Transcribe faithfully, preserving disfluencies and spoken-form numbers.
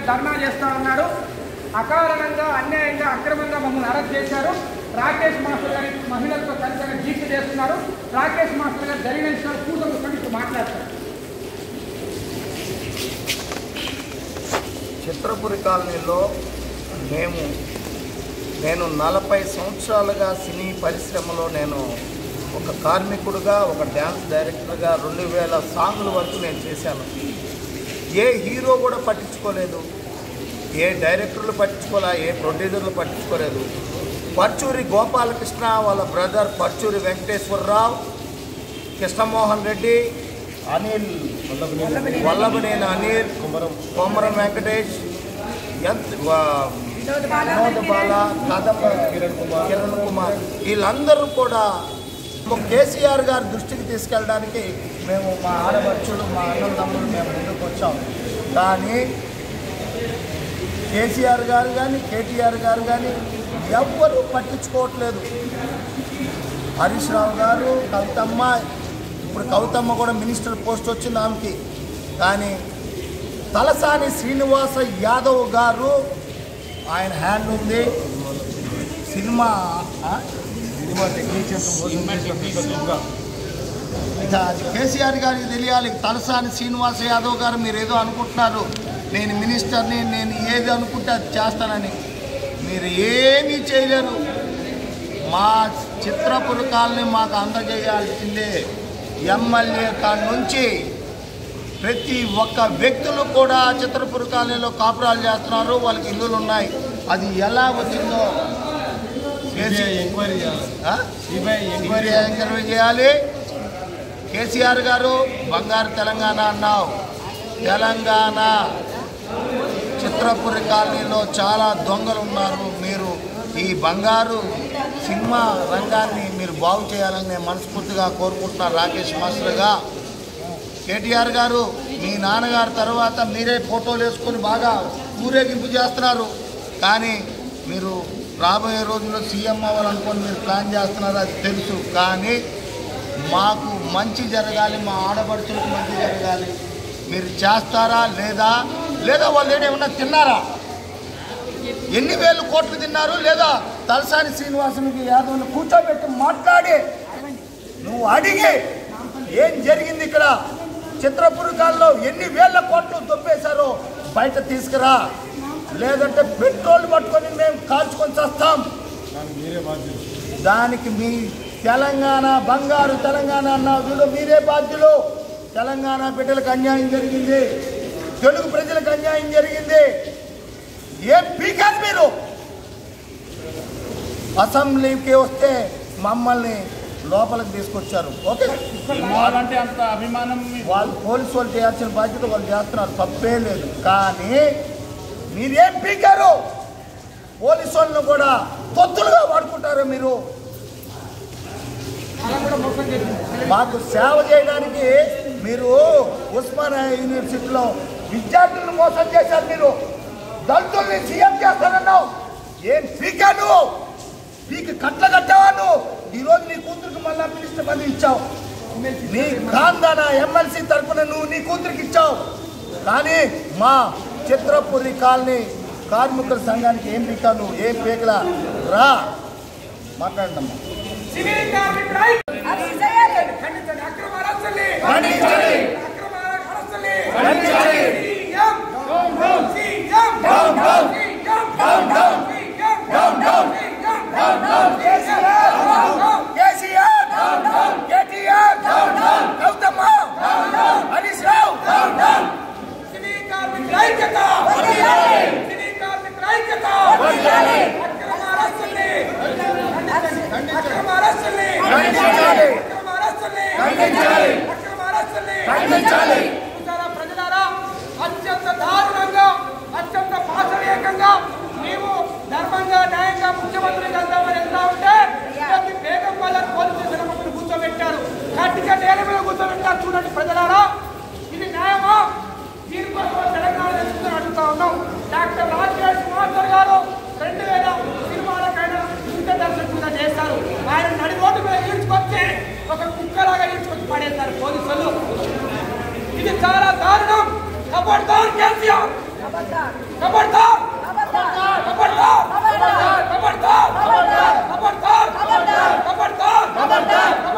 ధర్నా చేస్తా ఉన్నాడు. అకారణంగా అన్యాయంగా అక్రమంగా మమ్మల్ని అరెస్ట్ చేశారు. రాకేష్ మాస్టర్ గారి మహిళలతో కలిసి దీక్ష చేస్తున్నారు. రాకేష్ మాస్టర్ గారు జరిగిన విషయాలు కూతురు కలిసి మాట్లాడతారు. చిత్రపురి కాలనీలో మేము నేను నలభై సంవత్సరాలుగా సినీ పరిశ్రమలో నేను ఒక కార్మికుడుగా, ఒక డ్యాన్స్ డైరెక్టర్గా రెండు వేల సాంగ్ల వరకు నేను చేశాను. ఏ హీరో కూడా పట్టించుకోలేదు, ఏ డైరెక్టర్లు పట్టించుకోలే, ఏ ప్రొడ్యూసర్లు పట్టించుకోలేదు. పర్చూరి గోపాలకృష్ణ వాళ్ళ బ్రదర్ పర్చూరి వెంకటేశ్వరరావు, కృష్ణమోహన్ రెడ్డి, అనిల్ వల్లభనేని అనిల్, కొమరం వెంకటేష్, వినోద్ బాల, కదప కిరణ్ కుమార్ కిరణ్ కుమార్ వీళ్ళందరూ కూడా కేసీఆర్ గారి దృష్టికి తీసుకెళ్ళడానికి మేము మా ఆడపడుచులు, మా అన్నదమ్ములు మేము ముందుకు వచ్చాం. కానీ కేసీఆర్ గారు కానీ కేటీఆర్ గారు కానీ ఎవ్వరూ పట్టించుకోవట్లేదు. హరీష్ రావు గారు, కవితమ్మ, ఇప్పుడు కవితమ్మ కూడా మినిస్టర్ పోస్ట్ వచ్చింది ఆమెకి. కానీ తలసాని శ్రీనివాస యాదవ్ గారు ఆయన హ్యాండ్ ఉంది. సినిమా సినిమా టెక్నీషియన్ ఇక కేసీఆర్ గారికి తెలియాలి. తలసాని శ్రీనివాస యాదవ్ గారు మీరు ఏదో అనుకుంటున్నారు, నేను మినిస్టర్ని, నేను ఏది అనుకుంటే అది చేస్తానని. మీరు ఏమీ చేయలేరు. మా చిత్రపురి కాలనీ మాకు అందజేయాల్సిందే. ఎమ్మెల్యే కాడి నుంచి ప్రతి ఒక్క వ్యక్తులు కూడా చిత్రపురి కాలనీలో కాపురాలు చేస్తున్నారు, వాళ్ళకి ఇల్లులు ఉన్నాయి. అది ఎలా వచ్చిందో ఎంక్వైరీ ఎంక్వైరీ చేయాలి. కేసీఆర్ గారు బంగారు తెలంగాణ అన్నావు. తెలంగాణ చిత్రపురి కాలనీలో చాలా దొంగలు ఉన్నారు. మీరు ఈ బంగారు సినిమా రంగాన్ని మీరు బాగు చేయాలని నేను మనస్ఫూర్తిగా కోరుకుంటున్నాను. రాకేష్ మాస్టర్గా కేటీఆర్ గారు మీ నాన్నగారు తర్వాత మీరే ఫోటోలు వేసుకొని బాగా ఊరేగింపు చేస్తున్నారు. కానీ మీరు రాబోయే రోజుల్లో సీఎం అవ్వాలనుకొని మీరు ప్లాన్ చేస్తున్నారు, అది తెలుసు. కానీ మాకు మంచి జరగాలి, మా ఆడపడుచులకు మంచి జరగాలి. మీరు చేస్తారా లేదా? లేదా వాళ్ళు ఏమన్నా తిన్నారా? ఎన్ని వేలు కోట్లు తిన్నారు? లేదా తలసాని శ్రీనివాసునికి యాదవ్ని కూర్చోబెట్టి మాట్లాడి నువ్వు అడిగి ఏం జరిగింది ఇక్కడ చిత్రపురి కాలంలో ఎన్ని వేల కోట్లు దొబ్బేశారో బయట తీసుకురా, లేదంటే పెట్రోల్ పట్టుకొని మేము కాల్చుకొని చేస్తాం. దానికి మీ తెలంగాణ బంగారు తెలంగాణ అన్న చూడు, మీరే బాధ్యులు. తెలంగాణ బిడ్డలకు అన్యాయం జరిగింది, తెలుగు ప్రజలకు అన్యాయం జరిగింది. ఏం పీకారు మీరు? అసెంబ్లీకి వస్తే మమ్మల్ని లోపలికి తీసుకొచ్చారు. ఓకే, వాళ్ళంటే అంత అభిమానం వాళ్ళు పోలీసు వాళ్ళు చేయాల్సిన బాధ్యత వాళ్ళు చేస్తున్నారు, తప్పే లేదు. కానీ మీరేం పీకారు? పోలీసు వాళ్ళను కూడా తొత్తులుగా వాడుకుంటారు మీరు. మాకు సేవ చేయడానికి మీరు ఉస్మానియా యూనివర్సిటీలో విద్యార్థులను మోసం చేశారు. మీరు దళితుల్ని సీఎం చేస్తానన్నావు. ఏం పీకా నువ్వు? పీకి కట్ల కట్టావా నువ్వు? ఈరోజు నీ కూతురికి మళ్ళా మినిస్టర్ పదవి ఇచ్చావు. నీ కాందాన ఎమ్మెల్సీ తరఫున నువ్వు నీ కూతురికి ఇచ్చావు. కానీ మా చిత్రపురి కాలనీ కార్మికుల సంఘానికి ఏం పీకా నువ్వు? ఏం పీకలా? రా మాట్లాడమ్మా. అత్యంత దారుణంగా, అత్యంత పాశవీయంగా నీవు ధర్మంగా న్యాయంగా ముఖ్యమంత్రి వెళ్దామని వెళ్తా ఉంటే బేగం వాళ్ళ పోలీసులు మమ్మల్ని కూర్చోబెట్టారు. గట్టిగా నేల మీద కూర్చోబెట్టారు. చూడండి ప్రజలారా, ఇది న్యాయమా? దీనికోసం తెలంగాణ దేశంలో అడుగుతా ఉన్నాం. డాక్టర్ రాకేష్ మాస్టర్ గారు రెండు వేల సినిమాలకైనా ఇంత దర్శకులుగా చేశారు. ఆయన నడి రోడ్డు మీద ఈడ్చుకొచ్చి ఒక కుక్కలాగా ఈడ్చుకొచ్చి పడేస్తారు పోలీసులు. ఇది చాలా దారుణం. ఖబర్దార్ కేసీఆర్, खबरदार खबरदार खबरदार खबरदार खबरदार खबरदार खबरदार खबरदार